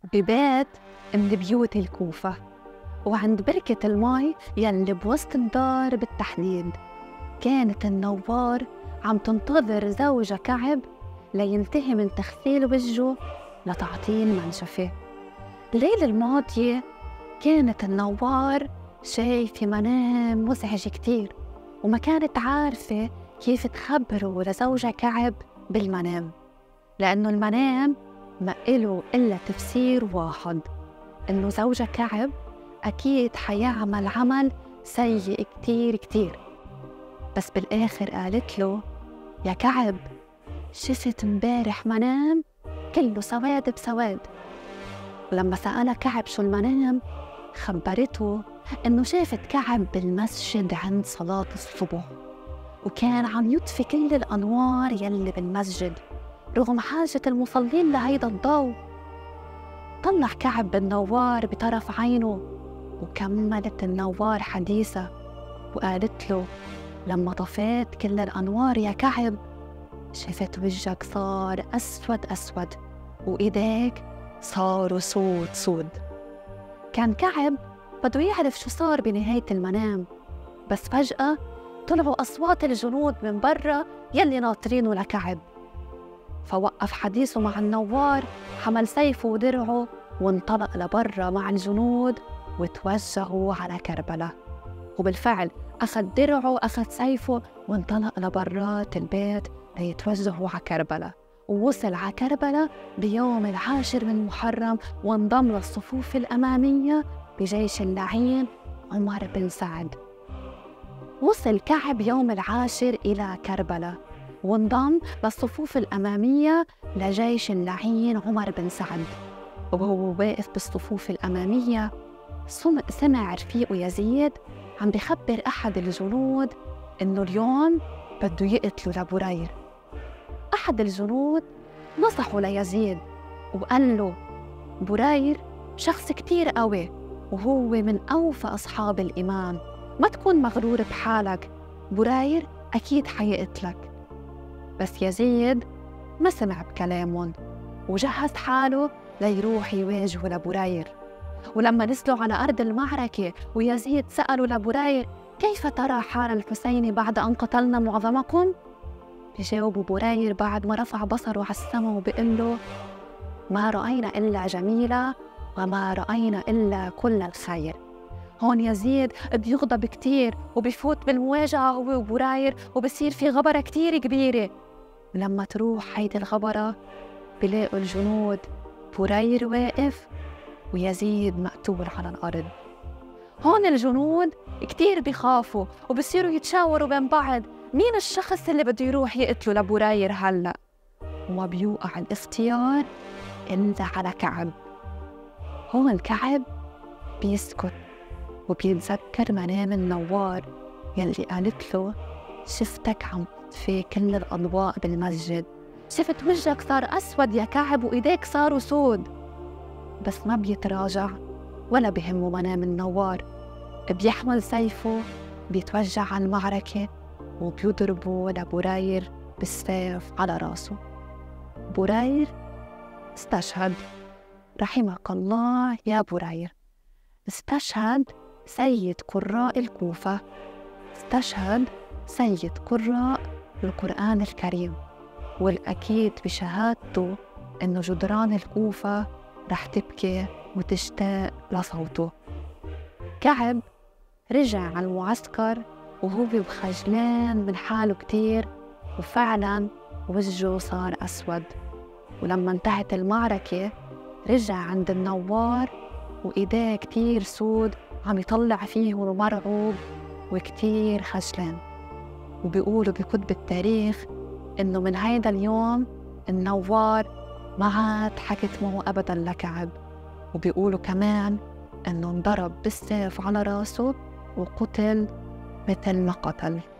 ببيت من بيوت الكوفة، وعند بركة المي يلي بوسط الدار بالتحديد، كانت النوار عم تنتظر زوجها كعب لينتهي من تغسيل وجهه لتعطيه المنشفة. الليلة الماضية كانت النوار شايفة منام مزعج كتير، وما كانت عارفة كيف تخبره لزوجها كعب بالمنام، لأنه المنام ما إله إلا تفسير واحد، إنه زوجها كعب أكيد حيعمل عمل سيء كتير كتير. بس بالآخر قالت له: يا كعب، شفت مبارح منام كله سواد بسواد. ولما سألها كعب شو المنام، خبرته إنه شافت كعب بالمسجد عند صلاة الصبح، وكان عم يطفي كل الأنوار يلي بالمسجد رغم حاجة المصلين لهيدا الضوء. طلع كعب بالنوار بطرف عينه، وكملت النوار حديثة وقالت له: لما طفيت كل الأنوار يا كعب، شفت وجهك صار أسود أسود، وإيديك صاروا سود سود. كان كعب بده يعرف شو صار بنهاية المنام، بس فجأة طلعوا أصوات الجنود من برا يلي ناطرينه لكعب، فوقف حديثه مع النوار، حمل سيفه ودرعه وانطلق لبرا مع الجنود وتوجهوا على كربلاء. وبالفعل أخذ درعه وأخذ سيفه وانطلق لبرات البيت ليتوجهوا على كربلاء. ووصل على كربلاء بيوم 10 من محرم، وانضم للصفوف الأمامية بجيش اللعين عمر بن سعد. وصل كعب يوم 10 إلى كربلاء وانضم للصفوف الأمامية لجيش اللعين عمر بن سعد. وهو واقف بالصفوف الأمامية سمع رفيقه يزيد عم بخبر أحد الجنود إنه اليوم بده يقتلوا لبرير. أحد الجنود نصحه ليزيد وقال له: برير شخص كتير قوي، وهو من أوفى أصحاب الإيمان، ما تكون مغرور بحالك، برير أكيد حيقتلك. بس يزيد ما سمع بكلامهم وجهز حاله ليروح يواجهه لبرير. ولما نزلوا على أرض المعركة ويزيد سألوا لبرير: كيف ترى حال الحسين بعد أن قتلنا معظمكم؟ بجاوب برير بعد ما رفع بصره على السماء وبيقول له: ما رأينا إلا جميلة، وما رأينا إلا كل الخير. هون يزيد بيغضب كتير وبيفوت بالمواجهة هو وبرير، وبصير في غبرة كتير كبيرة. ولما تروح هيدي الغبرة بلاقوا الجنود برير واقف ويزيد مقتول على الأرض. هون الجنود كتير بيخافوا وبصيروا يتشاوروا بين بعض مين الشخص اللي بده يروح يقتله لبرير هلأ، وما بيوقع الاختيار إلا على كعب. هون كعب بيسكت وبيتذكر منام النوار يلي قالت له: شفتك عم تطفي كل الأضواء بالمسجد، شفت وجهك صار أسود يا كعب وإيديك صاروا سود. بس ما بيتراجع ولا بهمه منام النوار، بيحمل سيفه بيتوجه على المعركة وبيضربه لبرير بالسيف على راسه. برير استشهد، رحمك الله يا برير. استشهد سيد قراء الكوفة، استشهد سيد قراء القرآن الكريم، والأكيد بشهادته إنه جدران الكوفة رح تبكي وتشتاق لصوته. كعب رجع على المعسكر وهو بخجلان من حاله كتير، وفعلا وجهه صار أسود. ولما انتهت المعركة رجع عند النوار وإيديه كتير سود عم يطلع فيه مرعوب وكتير خجلان. وبيقولوا بكتب التاريخ إنه من هيدا اليوم النوار ما عاد حكت معه أبداً لكعب. وبيقولوا كمان إنه انضرب بالسيف على راسه وقتل مثل ما قتل.